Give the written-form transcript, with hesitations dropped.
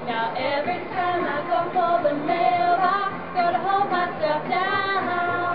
Now every time I go for the mailbox, gotta hold myself down.